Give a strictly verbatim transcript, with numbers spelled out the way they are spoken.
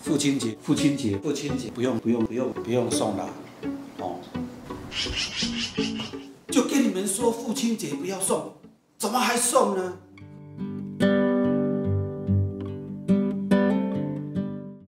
父亲节，父亲节，父亲节，不用不用不用不用送啦，哦。就跟你们说父亲节不要送，怎么还送呢？